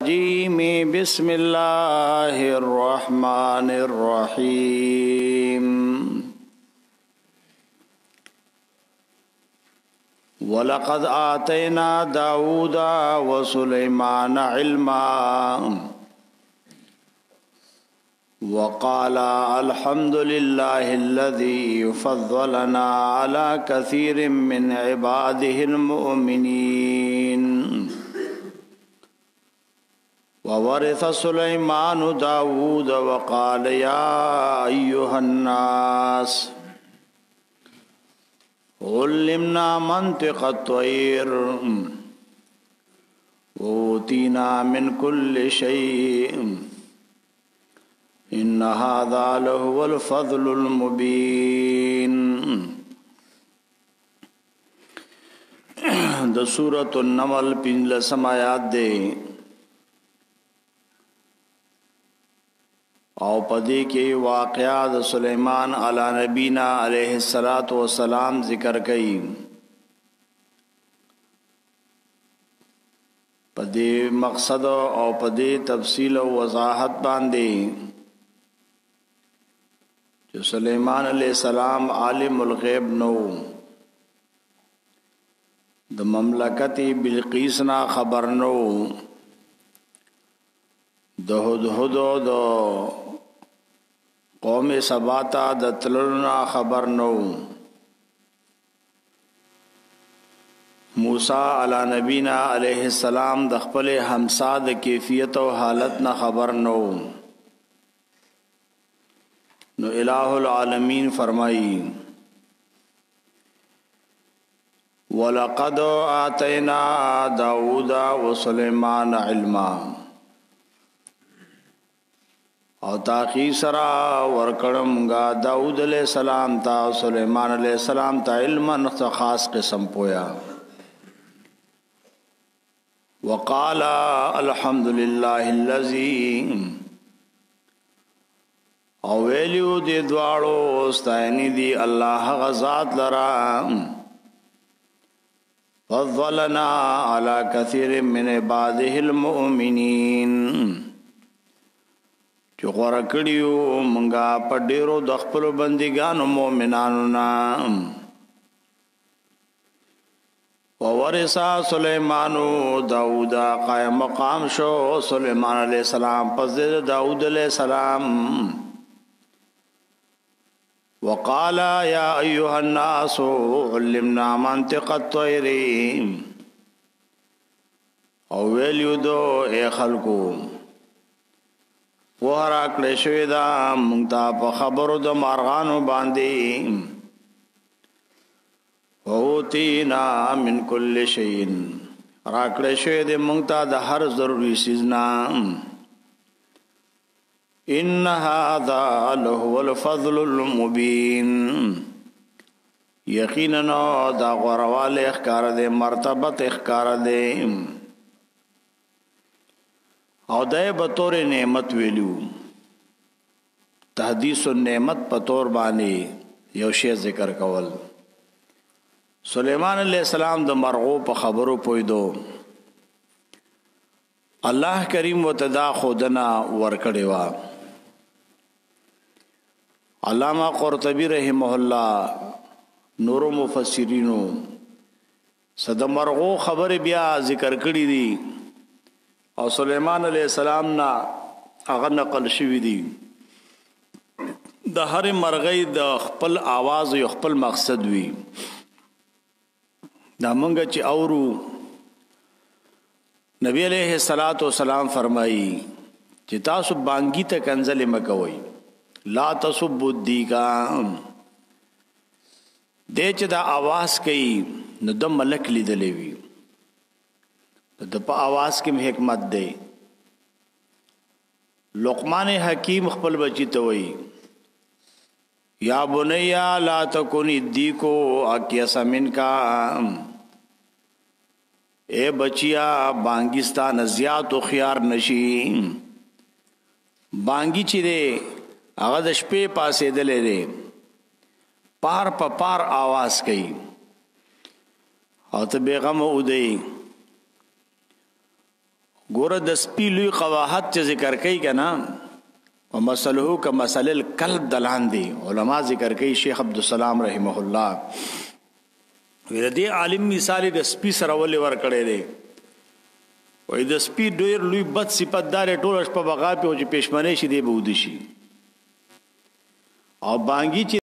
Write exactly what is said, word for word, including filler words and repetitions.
الرجيم بسم الله الرحمن الرحيم ولقد آتينا داود وسليمان علما وقال الحمد لله الذي فضلنا على كثير من عباده المؤمنين وورث سليمان داود وقال يا أيها الناس علمنا منطق الطير وأوتينا من كل شيء إن هذا لهو الفضل المبين. د سورۃ النمل پنځلسم آیات دی او پدې کې واقعا د سليمان علی نبینا علیه الصلاۃ والسلام ذکر کړي. پدې مقصد او پدې تفصیل او وضاحت باندې جو سلیمان علیہ السلام عالم الغیب نو د مملکت بلقیس نا خبر نو د هدهد د قوم سباتا د تلنا خبر نو موسی علی نبینا علیہ السلام د خپل همسا د کیفیت او حالت نا خبر نو نو الہ العالمین فرمائی وَلَقَدْ آتَيْنَا دَاوُودَ وَسُلَيْمَانَ عِلْمًا او تاخی سرا ورکڑمگا داود علیہ السلام تا سلیمان علیہ السلام تا علما خاص قسم پویا. وقال الحمد للہ الذی او ویلیو دی دوارو استاینی دی اللہ غزات لرا فضلنا على كثير من عباده المؤمنین چو غورا کڑیو منگا پا دیرو دخپلو بندگانو مومنانو نا. وورثا سلیمانو داودا قائم مقام شو سلیمان علیہ السلام پس دیر داود علیہ السلام. وقال يا أيها الناس علمنا منطق الطير او ویلیو دو اے خلقو وحرا کلشوی دا منگتا پا خبرو دا مارغانو باندی ووتینا من کل شئین را کلشوی دا منگتا دا ہر ضروری سیزنا. ان هذا لهو الفضل المبین یقینا دا غروال اخکار دے مرتبت اخکار دے او دای بطور نعمت ویلو تحدیث النعمت بطور بانی یو شی ذکر کول. سلیمان علیہ السلام د مرغو په خبرو پویدو الله کریم وتدا خودنا ورکړی وا. علامہ قرطبی رحمہ اللہ نور مفسرینو صد مرغو خبر بیا ذکر کړی دي او سلیمان علیہ السلام نا هغه نقل شوی دی. د هر مرغی د خپل आवाज او خپل مقصد وی. دا مونږ چې اورو نبی علیہ الصلوۃ والسلام فرمایي چې تاسو بانګی ته کنزل مکوئ لا تصبوا الدیگا دے چې دا आवाज کوي نو د ملک لیدلې وي د په आवाज کې حکمت دی. لقمان حکیم خپل بچی ته وایي یا بنیا لا تکن الدیکو اکیس منکا اے بچیا بانگستان زیات و خيار نشي. بانگی چې دی هغه د شپې پاسې دلې دی پار په پار आवाज کوي او ته بیغم او دی ګوره د سپي لوی قواحت چې ذکر کوي که نه و مسلهو که مسل الکلب دلان دی علما ذکر کوي شیخ عبدالسلام رحمه الله وی د دې عالم مثال د سپي سره ولې ورکړی دی وی د سپي ډېر لوی بد صفت دار ټوله شپه بغا پې او چې پېشمنۍ شي دی به وده شي او بانګي چې